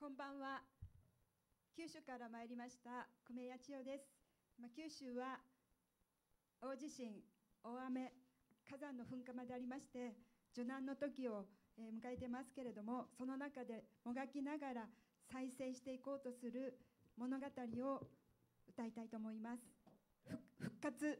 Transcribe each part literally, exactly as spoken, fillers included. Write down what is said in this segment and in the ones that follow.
こんばんは。九州から参りました久米八千代です。まあ、九州は大地震、大雨、火山の噴火までありまして受難の時を、えー、迎えてますけれども、その中でもがきながら再生していこうとする物語を歌いたいと思います。ふ復活。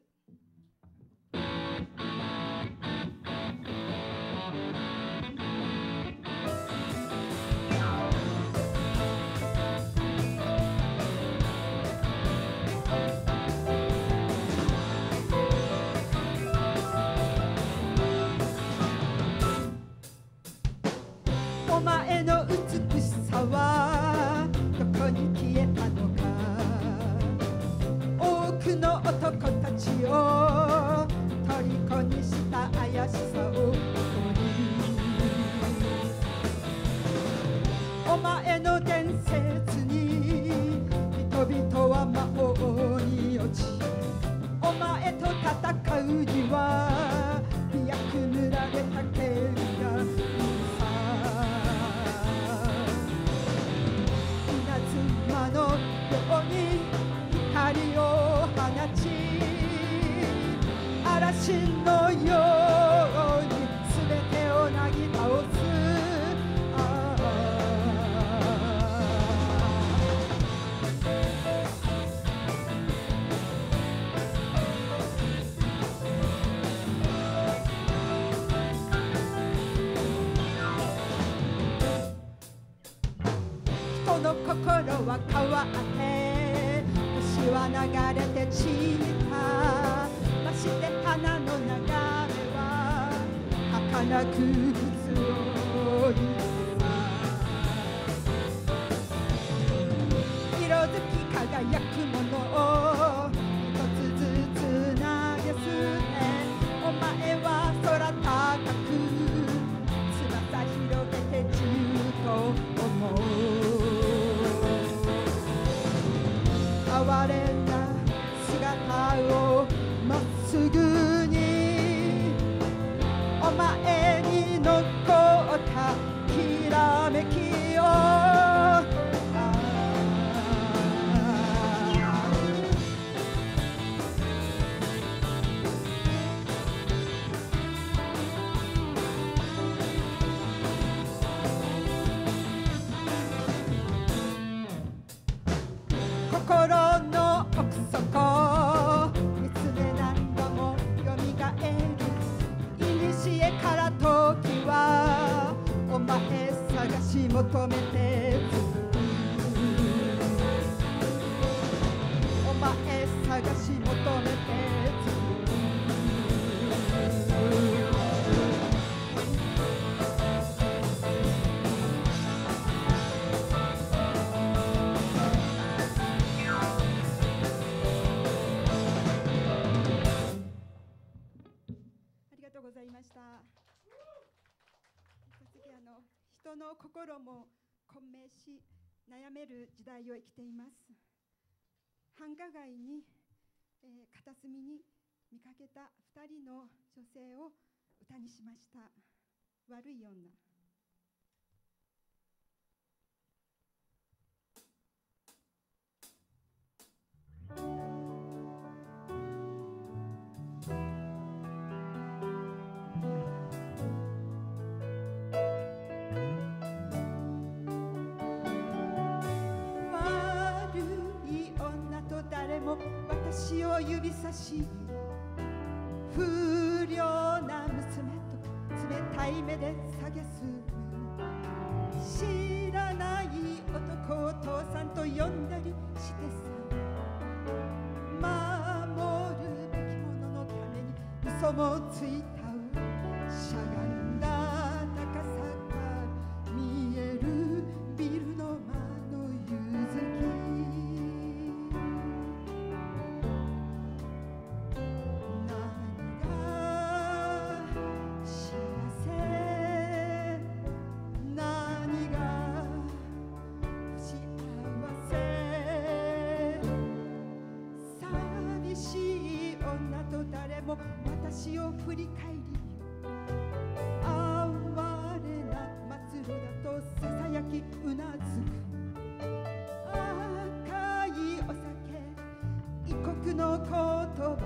お前の美しさはどこに消えたのか。多くの男たちを虜にした怪しさを誇り、お前の伝説に人々は魔法に落ち、お前と戦うには役塗られた剣がのように光を放ち、嵐のように全てをなぎ倒す。人の心は変わって星は流れて散ったまして花の流れは儚く普通を言うさ。色づき輝くものを一つずつ投げ捨て、お前は空高く翼広げて自由と思う。哀れな姿をまっすぐに、お前に残ったきらめきを心の奥底見つめ何度もよみがえる。いにしえから時はお前探し求めて続く。お前探し求めて続く。ありがとうございました。次あの人の心も混迷し悩める時代を生きています。繁華街に、えー、片隅に見かけたふたりの女性を歌にしました。悪い女。誰も私を指差し、不良な娘と冷たい目で蔑す。知らない男を父さんと呼んだりしてさ、守るべきもののために嘘もついたう。しゃがんだ高さから見えるビルの間の夕月、私を振り返り、哀れな末路だとささやきうなずく。 の言葉、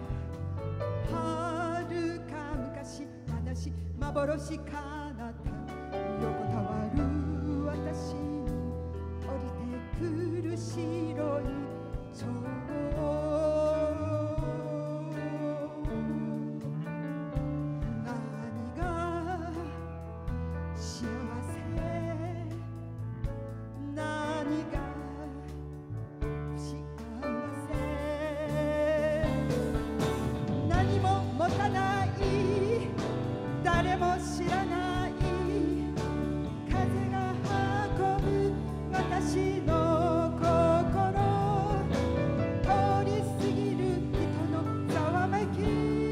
はるか昔話幻かなた横たわる私に降りてくる白い蝶、何が幸せ、何が不幸せ、何も持たない誰も知らない風が運ぶ私の心、通り過ぎる人のざわめき、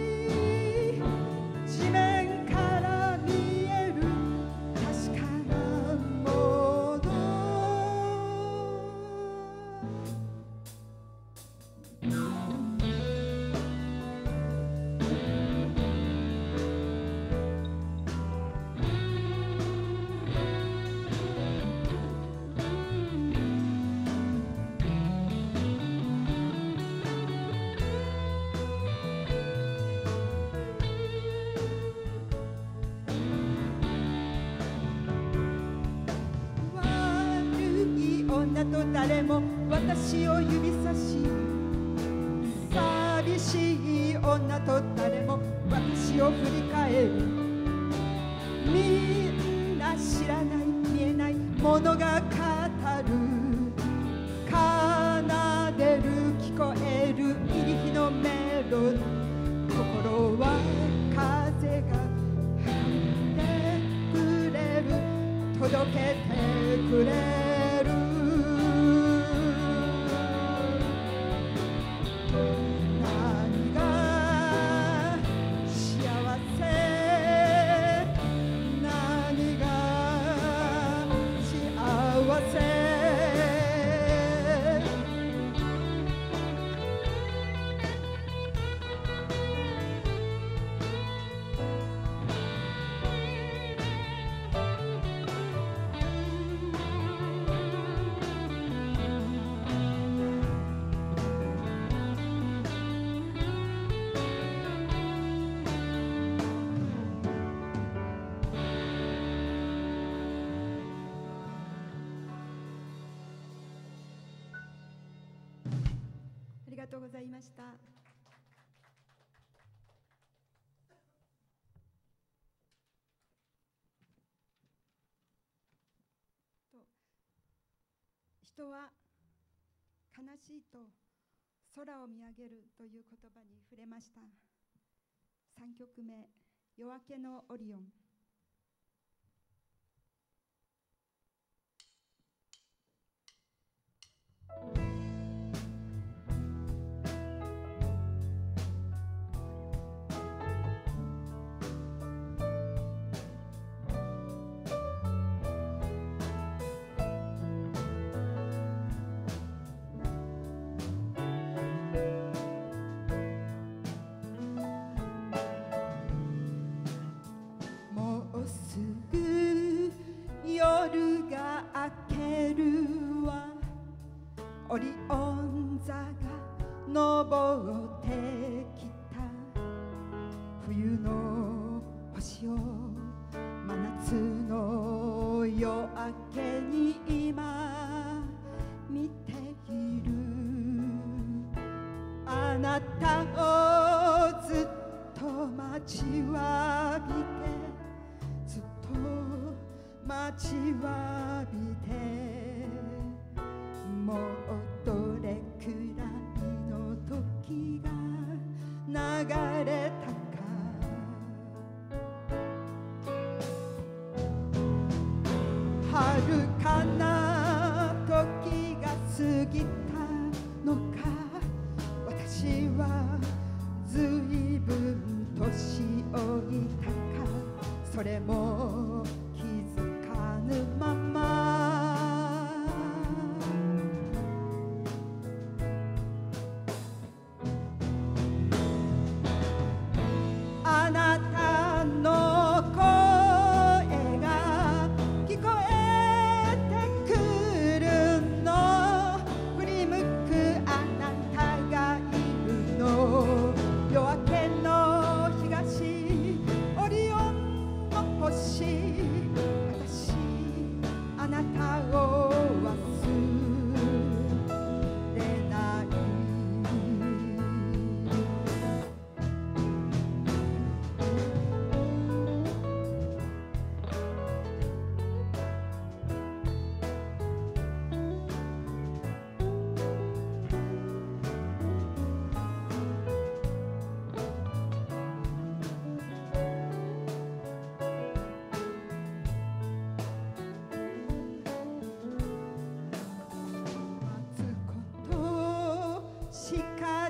地面から見える確かなもの、女と誰も私を指さし、寂しい女と誰も私を振り返る、みんな知らない見えないものが語る、奏でる聞こえる入り日のメロディー、心は風が運んでくれる、届けてくれる、何が幸せ、何が幸せ、ありがとうございました。人は悲しいと空を見上げるという言葉に触れました。さんきょくめ、夜明けのオリオン。夜が明けるわ、オリオン座が昇ってきた、冬の星を真夏の夜明けに今見ている、あなたをずっと待ちわびて、ずっと待ちわびて、もうどれくらいの時が流れたか、遥かな時が過ぎたのか、私はずいぶん年老いたか、それも気づかぬまま、あなたの声が聞こえてくるの、振り向くあなたがい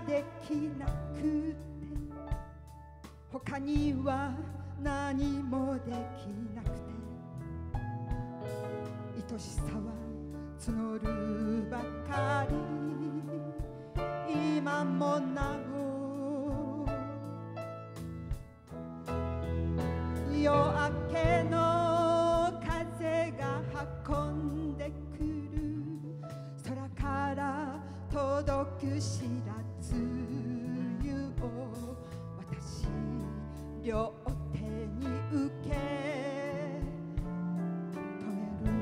できなくて他には何もできなくて愛しさは募るばかり今もなお夜明けの風が運んでくる空から届く知らず湯を私両手に受け止める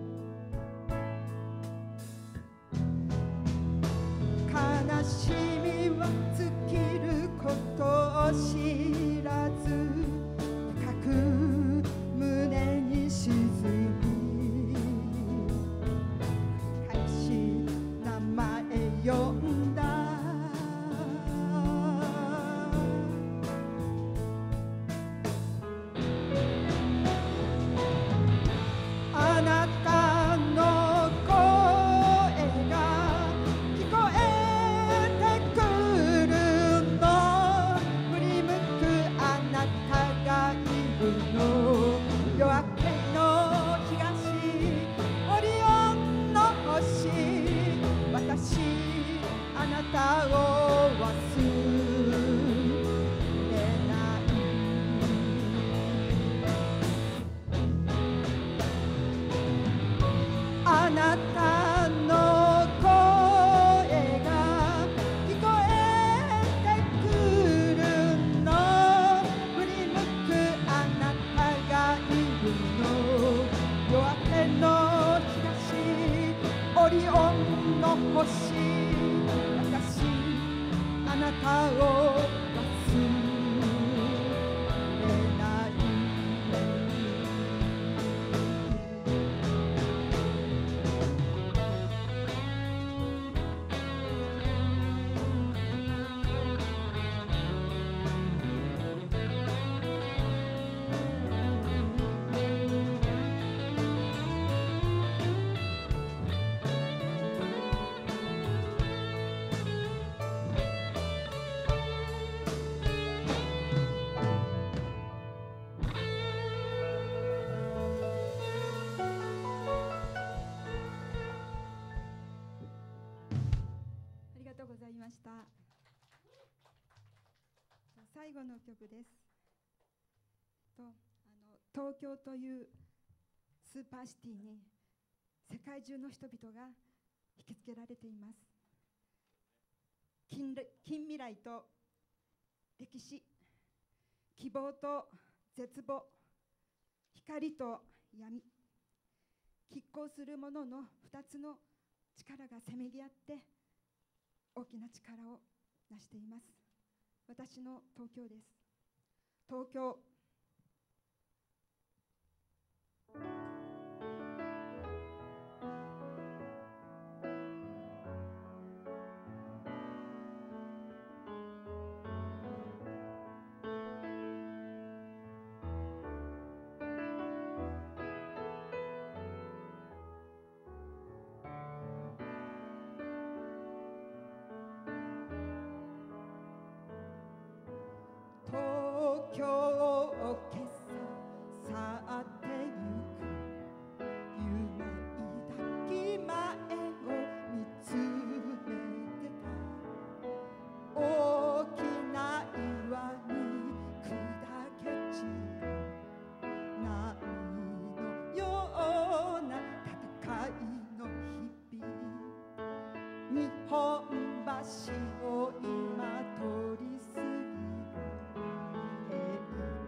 悲しみは尽きることを知らず深く胸に沈み悲しい名前呼んだあなたの声が聞こえてくるの振り向くあなたがいるの夜明けの東オリオンの星私あなたを忘れないあなたの声が聞こえてくるの振り向くあなたがいるの夜明けの東オリオンの星私あなたを忘れないありがとうございました。最後の曲です。とあの東京というスーパーシティに世界中の人々が引きつけられています。近近未来と歴史、希望と絶望、光と闇、拮抗するものの二つの力がせめぎ合って大きな力を成しています。私の東京です。東京。東京を今朝去ってゆく夢抱き前を見つめてた大きな岩に砕け散る波のような戦いの日々日本橋を今通り過ぎる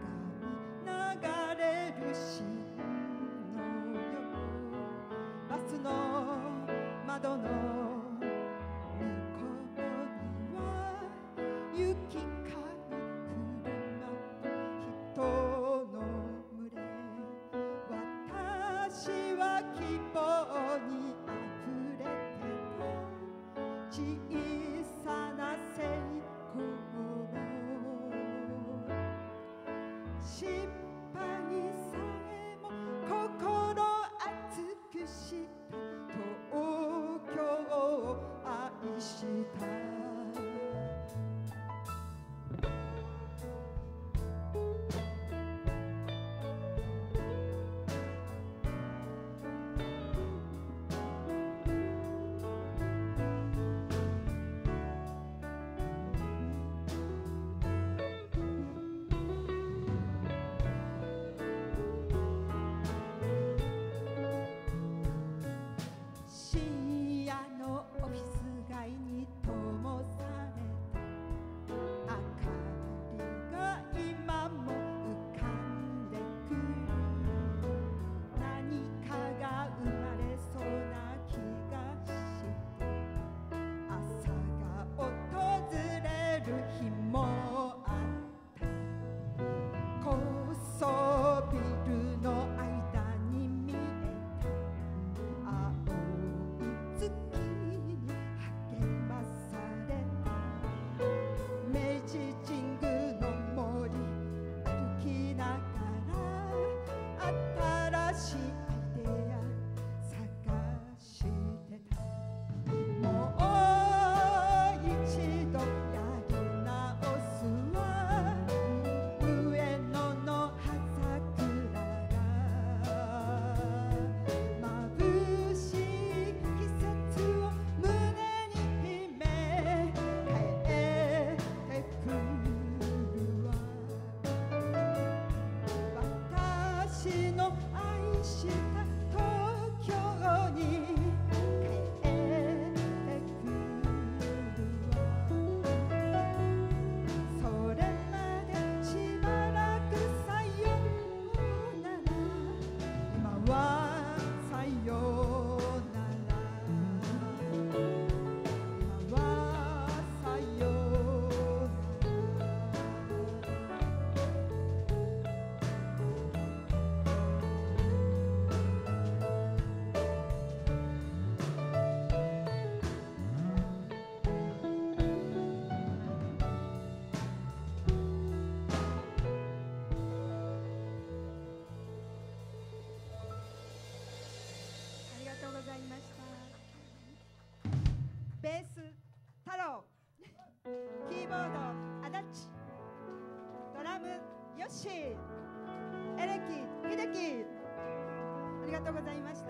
ード足立、ドラムヨッシー、エレキ秀樹、ありがとうございました。